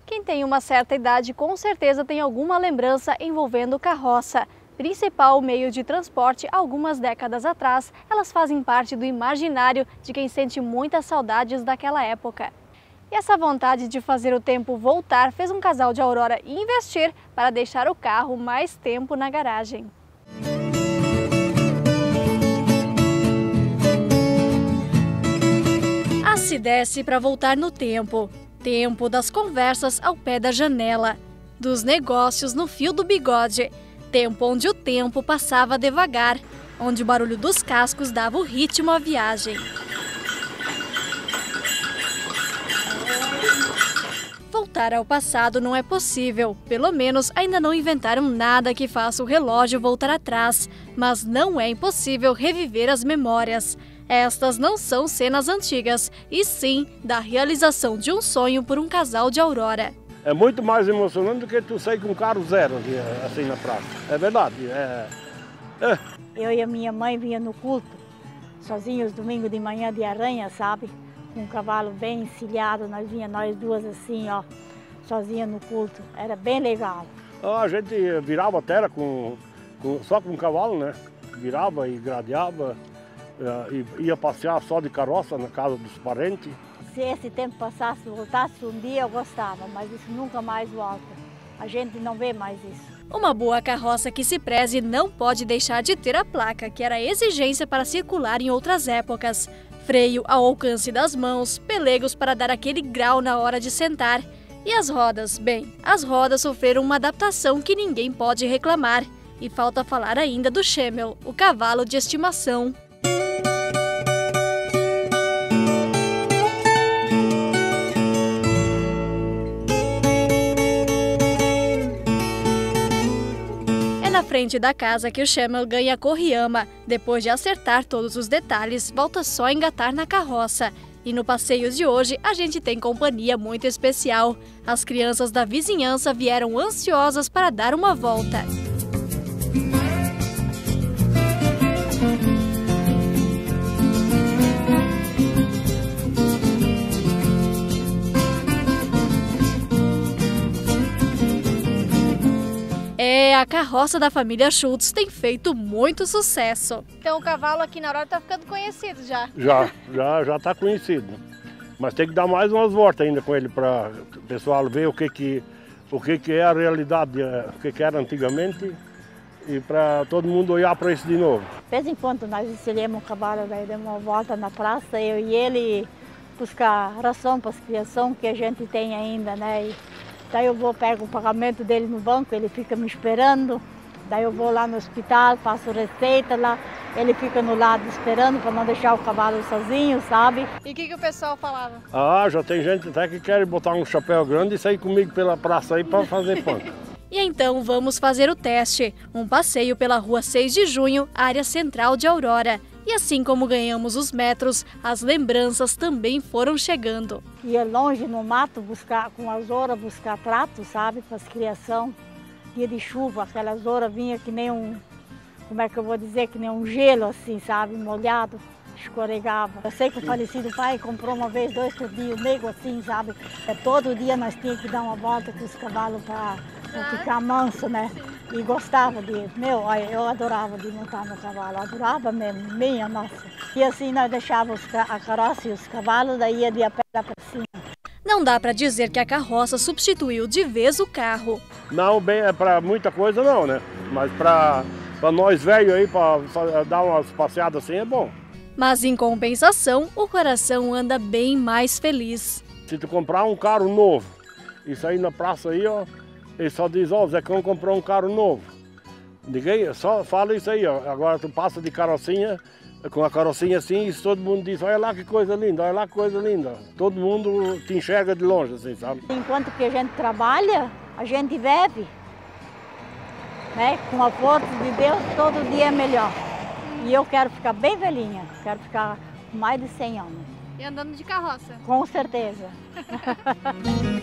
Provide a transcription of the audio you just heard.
Quem tem uma certa idade com certeza tem alguma lembrança envolvendo carroça. Principal meio de transporte algumas décadas atrás, elas fazem parte do imaginário de quem sente muitas saudades daquela época. E essa vontade de fazer o tempo voltar fez um casal de Aurora investir para deixar o carro mais tempo na garagem. Se desce para voltar no tempo. Tempo das conversas ao pé da janela, dos negócios no fio do bigode. Tempo onde o tempo passava devagar, onde o barulho dos cascos dava o ritmo à viagem. Voltar ao passado não é possível, pelo menos ainda não inventaram nada que faça o relógio voltar atrás, mas não é impossível reviver as memórias. Estas não são cenas antigas, e sim da realização de um sonho por um casal de Aurora. É muito mais emocionante do que tu sair com um carro zero assim na praça. É verdade. Eu e a minha mãe vinha no culto, sozinhos domingo de manhã de Aranha, sabe? Com um cavalo bem encilhado, nós duas assim, ó, sozinhas no culto. Era bem legal. A gente virava a terra só com um cavalo, né? Virava e gradeava. Ia passear só de carroça na casa dos parentes. Se esse tempo passasse, voltasse um dia, eu gostava, mas isso nunca mais volta. A gente não vê mais isso. Uma boa carroça que se preze não pode deixar de ter a placa, que era exigência para circular em outras épocas. Freio ao alcance das mãos, pelegos para dar aquele grau na hora de sentar. E as rodas? Bem, as rodas sofreram uma adaptação que ninguém pode reclamar. E falta falar ainda do Schemmel, o cavalo de estimação. Na frente da casa que o Schemmel ganha a corriama. Depois de acertar todos os detalhes, volta só a engatar na carroça. E no passeio de hoje a gente tem companhia muito especial. As crianças da vizinhança vieram ansiosas para dar uma volta. A carroça da família Schultz tem feito muito sucesso. Então o cavalo aqui na Aurora está ficando conhecido já? Já está conhecido. Mas tem que dar mais umas voltas ainda com ele para o pessoal ver o que é a realidade, o que era antigamente e para todo mundo olhar para isso de novo. De vez em quando nós ensinamos o cavalo, daí demos uma volta na praça, eu e ele buscar ração para as criações que a gente tem ainda, né? Daí eu pego o pagamento dele no banco, ele fica me esperando. Daí eu vou lá no hospital, faço receita lá, ele fica no lado esperando para não deixar o cavalo sozinho, sabe? E o que o pessoal falava? Já tem gente até que quer botar um chapéu grande e sair comigo pela praça aí para fazer pão. E então vamos fazer o teste. Um passeio pela rua 6 de junho, área central de Aurora. E assim como ganhamos os metros, as lembranças também foram chegando. Ia longe no mato com as ouras buscar trato, sabe, para as criação. Dia de chuva, aquelas ouras vinha que nem como é que eu vou dizer, que nem um gelo assim, sabe, molhado, escorregava. Eu sei que o falecido pai comprou uma vez 2 por dia, o nego assim, sabe. Todo dia nós tínhamos que dar uma volta com os cavalos para ficar manso, né. E gostava eu adorava de montar no cavalo, adorava mesmo, minha nossa. E assim nós deixávamos a carroça e os cavalos, daí ia de a pé lá para cima. Não dá para dizer que a carroça substituiu de vez o carro. Não, bem, para muita coisa não, né? Mas para nós velhos aí, para dar umas passeadas assim é bom. Mas em compensação, o coração anda bem mais feliz. Se tu comprar um carro novo e sair na praça aí, ó, ele só diz, ó, Zecão comprou um carro novo. Ninguém, só fala isso aí, ó. Agora tu passa de carrocinha, com a carrocinha assim, e todo mundo diz, olha lá que coisa linda, olha lá que coisa linda. Todo mundo te enxerga de longe, assim, sabe? Enquanto que a gente trabalha, a gente vive. Né? Com a força de Deus, todo dia é melhor. E eu quero ficar bem velhinha, quero ficar com mais de 100 anos. E andando de carroça? Com certeza.